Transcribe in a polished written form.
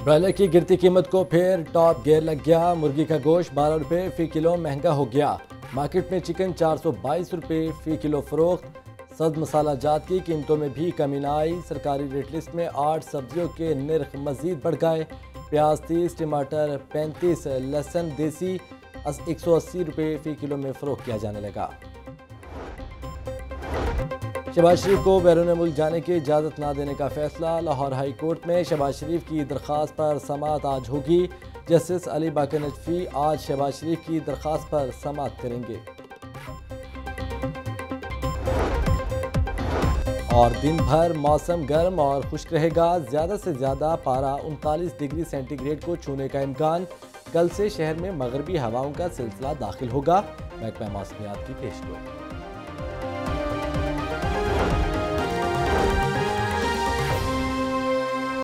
Broiler की गिरती कीमत को फिर टॉप गियर लग गया। मुर्गी का गोश्त 12 रुपये फी किलो महंगा हो गया। मार्केट में चिकन 422 रुपये फी किलो फरोख्त। सब्ज मसाला जात की कीमतों में भी कमी न आई। सरकारी रेट लिस्ट में 8 सब्जियों के निर्ख मजीद बढ़ गए। प्याज 30, टमाटर 35, लहसुन देसी 180 रुपये फी किलो में फरोख्त किया जाने लगा। शहबाज शरीफ को बैरून मुल्क जाने की इजाज़त न देने का फैसला। लाहौर हाई कोर्ट में शहबाज शरीफ की दरख्वास्त पर समाअत आज होगी। जस्टिस अली बाकर नजफी आज शहबाज शरीफ की दरख्वास्त पर समाअत करेंगे। और दिन भर मौसम गर्म और खुश्क रहेगा। ज़्यादा से ज़्यादा पारा 39 डिग्री सेंटीग्रेड को छूने का इम्कान। कल से शहर में मगरबी हवाओं का सिलसिला दाखिल होगा। महकमा मौसमियात की पेशगोई।